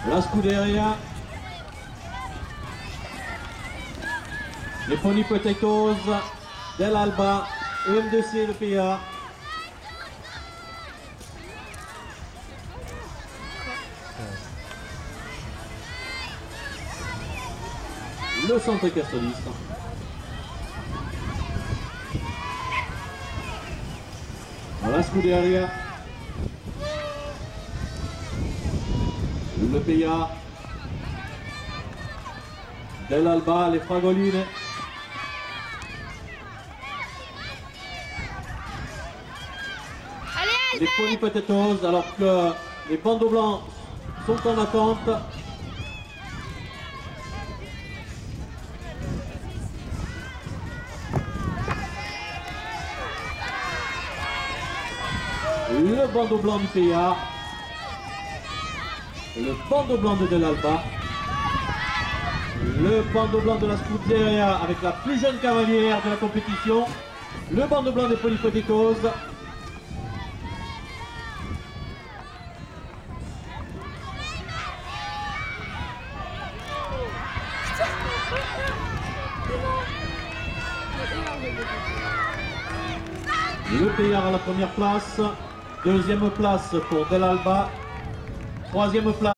La Scuderia, les Pony Potatoes, dell'Alba, M2C et le PA. Le centre castroliste. La Scuderia, le PA, dell'Alba, les Fragoline, les Pony Potatoes, alors que les bandeaux blancs sont en attente. Le bandeau blanc du PA, le bandeau blanc de dell'Alba, le bandeau blanc de la Scuderia avec la plus jeune cavalière de la compétition, le bandeau blanc des Pony Potatoes. Le PA à la première place, deuxième place pour dell'Alba, troisième place